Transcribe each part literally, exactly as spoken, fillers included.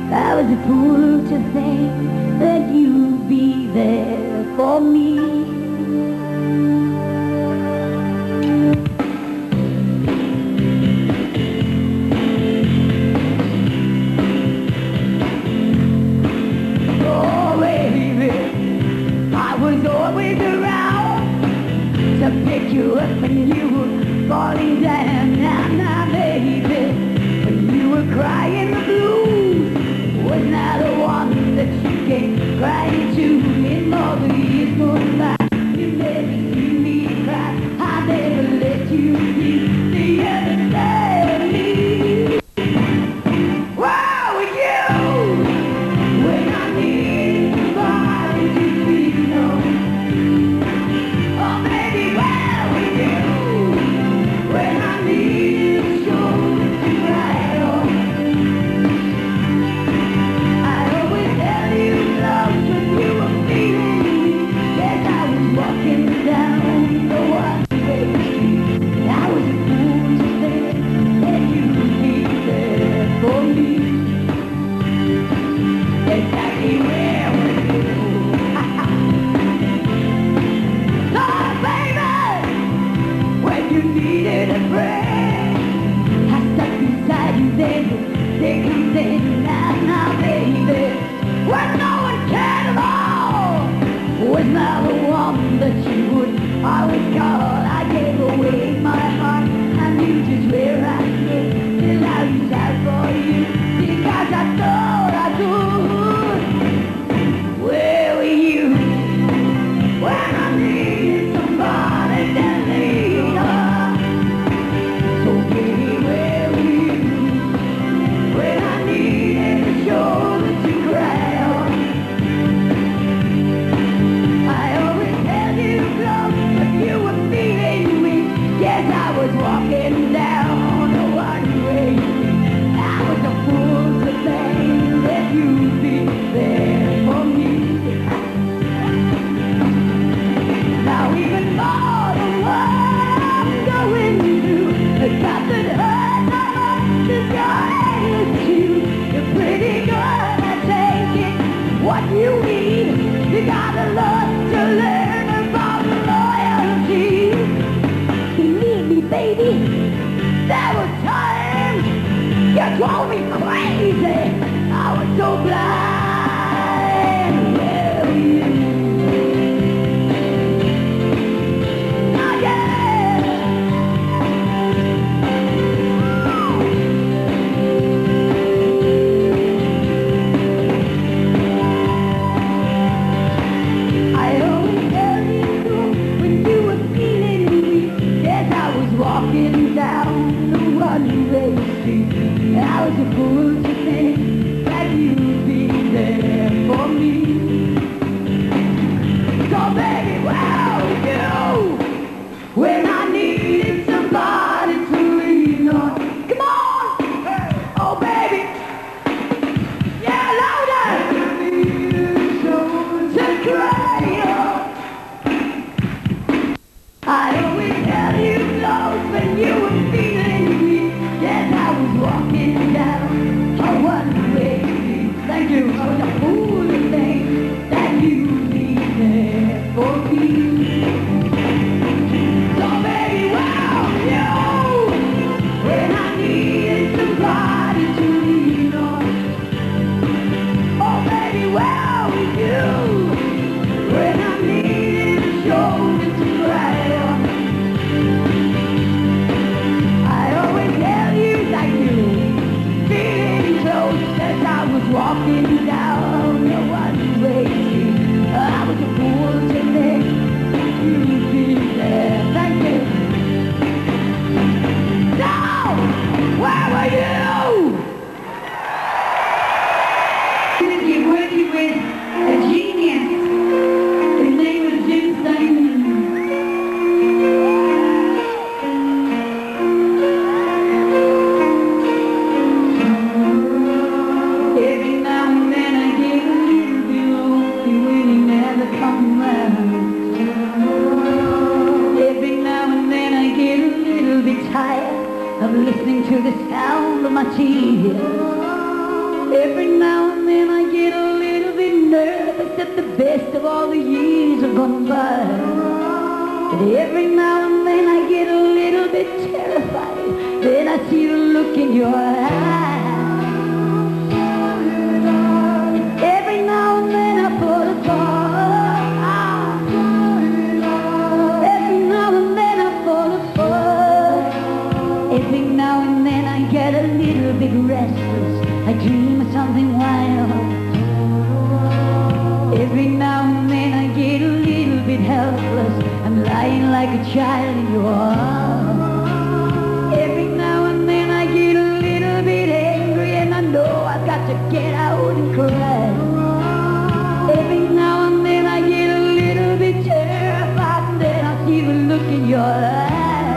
I was a fool to think that you'd be there for me. Oh baby, I was always around to pick you up when you were falling down. Now, now baby, when you were crying the blues, wasn't I the one that you came crying to in all the years going by? You never see me cry, I never let you see the other side of me. Where were you when I needed somebody to lean on? Oh baby, where were you when I needed a shoulder to cry on? I always held you close when you were feeling me. Yes, I was walking down the one-way street. I was a fool to think that you would be there for me. Exactly where were you? Oh baby, when you needed a friend, I stuck beside you then, then you said, now, now baby, when no one cared at all, was not the one that you would always call. I gave away my heart, I knew just where I stood, till I reached out for you, because I thought I could. Where were you when I needed somebody to lean on? So baby, where were you when I needed a shoulder to cry on? I always held you close when you were feeling weak. Yes, I was walking down a one-way street. I was a fool to think that you'd be there for me. Now even more than what I'm going through, the fact that hurt my heart is your attitude. You're pretty good at taking what you need. You gotta learn to learn about loyalty. Believe me, baby, there were times you drove me crazy. I was so blind. Where were you? Oh, yeah. I always held you close when you were feeling weak. Yes, I was walking down the one-way street. I was a fool to think that you'd be there for me. So baby, where were you when I needed somebody to lean on? Come on! Oh baby! Yeah, louder! I needed a shoulder to cry on. I always held you close when you were feeling weak. Yes, I was walking down a one-way street. Thank you. I was a fool to think that you'd be there for me. So baby, where were you when I needed somebody to lean on? Oh baby, where were you when I needed a shoulder to cry on? I always held you like you, feeling close as I was walking down the one-way street. I was a fool to think you'd be there. Thank you. Now, where were you? You're working with a genius. His name was Jim Steinman. Every now and then I get a little bit lonely when he never comes around. Every now and then I get a little bit tired of listening to the sound of my tears. Every now and then I get a little bit nervous that the best of all the years have gone by. And every now and then I get a little bit terrified. Then I see the look in your eyes. And every now and then I fall apart. Every now and then I fall apart. Every now and then I get a little bit restless. I dream of something wild. Every now and then I get a little bit helpless. I'm lying like a child in your arms. Every now and then I get a little bit angry, and I know I've got to get out and cry. Every now and then I get a little bit terrified, and then I see the look in your eyes.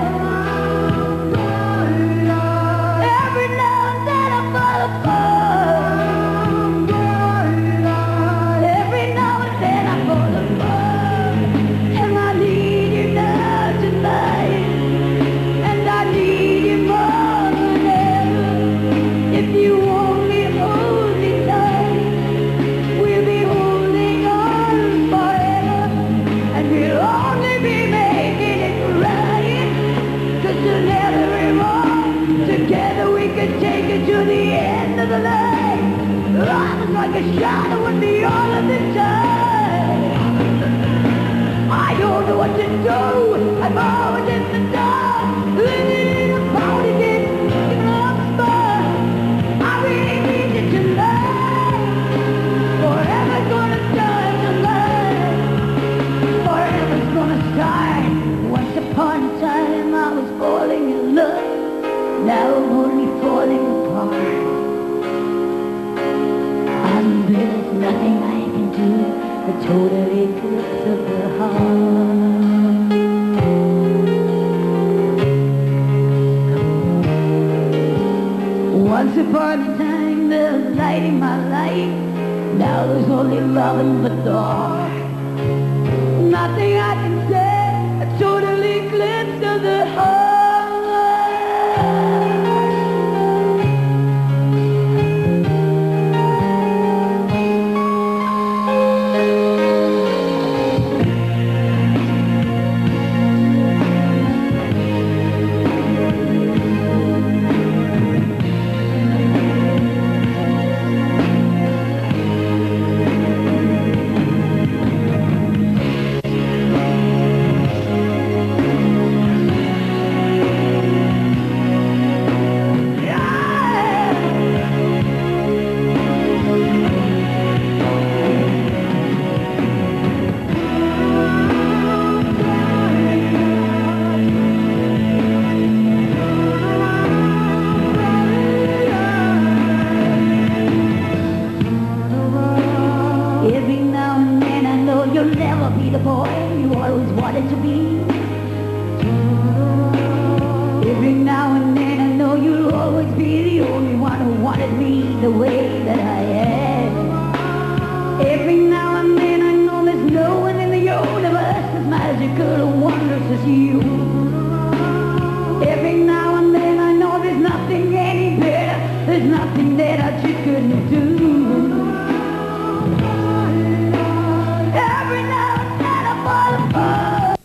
Every now and then I fall apart. Every now and then I fall apart. And I need you now tonight. And I need you more than ever. If you only hold me tight, we'll be holding on forever. And we'll only be making it right. 'Cause together we're wrong. Together we can take it to the end of the line. Running like a shadow with me all of the time. I don't know what to do. I'm always in the dark. Living about it in the spot. I really need you tonight. Forever's gonna start tonight. Forever's gonna start. Once upon a time I was falling in love. Now I'm only falling apart. And there's nothing I can do. A total eclipse of the heart. Once upon a time there was light in my life. Now there's only love in the dark. Nothing I can say. A total eclipse of the heart. Every now and then I know you'll never be the boy you always wanted to be. Every now and then I know you'll always be the only one who wanted me the way that I am. Every now and then I know there's no one in the universe as magical or wondrous as you. Every now and then I know there's nothing any better. There's nothing that I just couldn't do. Every now and then I fall apart.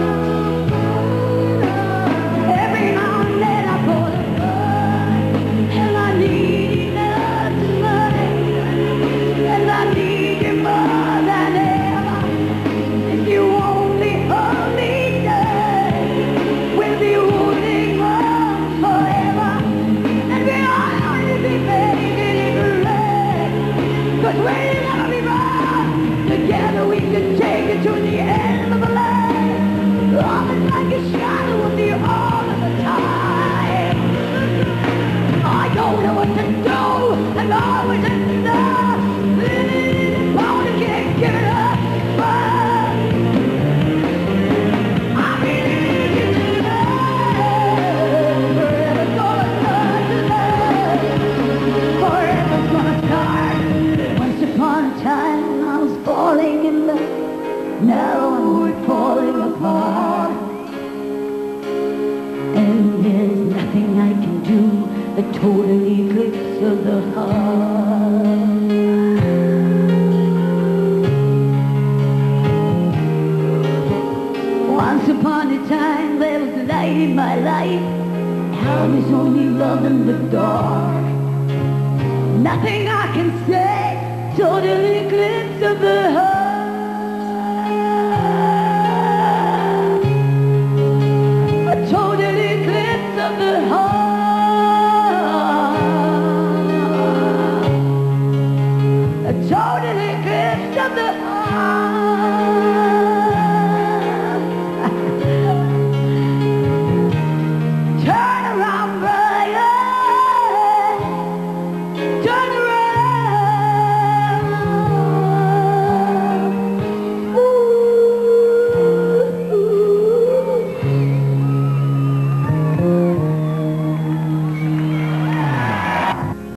Every now and then I fall apart. And I need you now tonight. And I need you more than ever. If you only hold me tight, we'll be holding on forever. And we'll only be making it right. 'Cause we'll never be wrong. Together we can take it to the end of the line. Always like a shadow with you all of the time. I don't know what to do. I'm always in the dark. Bound to get given up. But I really need you tonight. Forever's gonna start tonight. Forever's gonna start. Once upon a time I was falling in love. Now I'm falling apart. And there's nothing I can do. A total eclipse of the heart. love in the dark. Nothing I can say, total eclipse of the heart.